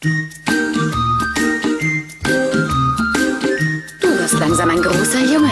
Du wirst langsam ein großer Junge.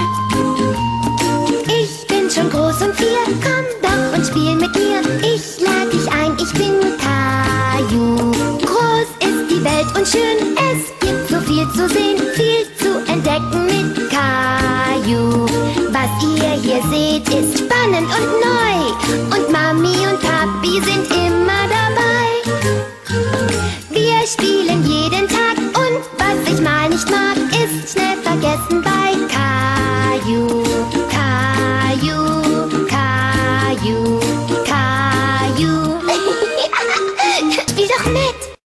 Ich bin schon groß und 4, komm doch und spiel mit mir. Ich lade dich ein, ich bin Caillou. Groß ist die Welt und schön, es gibt so viel zu sehen, viel zu entdecken mit Caillou. Was ihr hier seht, ist spannend und neu. Und Mami und Papi sind immer dabei. Wir spielen jeden Tag und was ich mal nicht mag, ist schnell vergessen bei Caillou. Caillou, Caillou, Caillou. Spiel doch mit!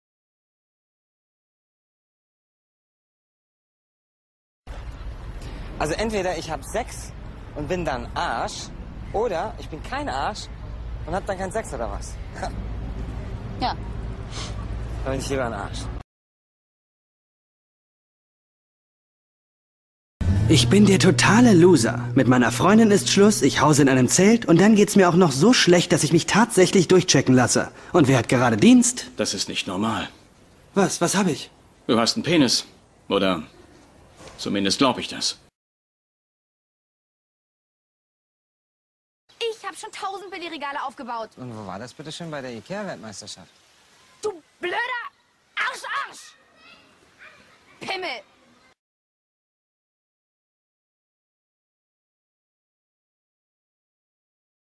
Also entweder ich hab Sex und bin dann Arsch, oder ich bin kein Arsch und hab dann keinen Sex oder was? Ja. Dann bin ich lieber ein Arsch. Ich bin der totale Loser. Mit meiner Freundin ist Schluss, ich hause in einem Zelt und dann geht's mir auch noch so schlecht, dass ich mich tatsächlich durchchecken lasse. Und wer hat gerade Dienst? Das ist nicht normal. Was hab ich? Du hast einen Penis. Oder zumindest glaube ich das. Ich habe schon 1000 Billigregale aufgebaut. Und wo war das bitte schön bei der Ikea-Weltmeisterschaft? Du blöder Arsch! Pimmel!